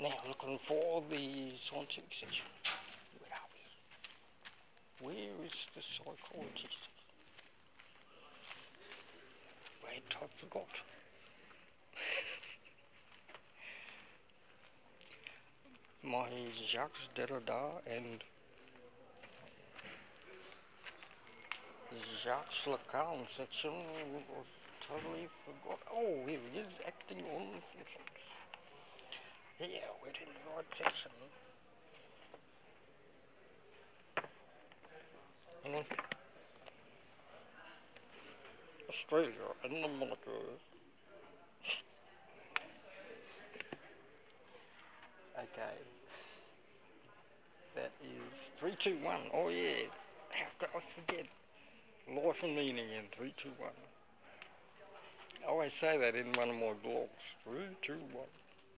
Now looking for the scientific section. Where are we? Where is the psychology? Wait, I forgot. My Jacques Derrida and Jacques Lacan section was totally forgot. Oh, here it is, acting on functions. Yeah, we're in the right section. Hang on. Australia and the monitor. Okay. That is 3, 2, 1. Oh yeah. How could I forget? Life and meaning in 3, 2, 1. I always say that in one of my blogs. 3, 2, 1.